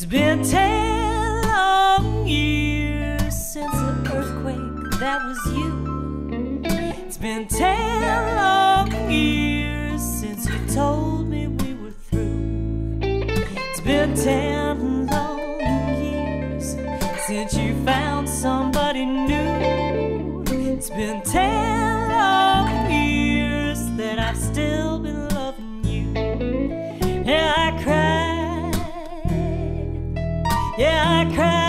been 10 long years since the earthquake that was you. It's been 10 long years since you told me we were through. It's been 10 long years since you found somebody new. It's been 10 long years that I've still been loving you. Yeah, I cried. Yeah, I cried.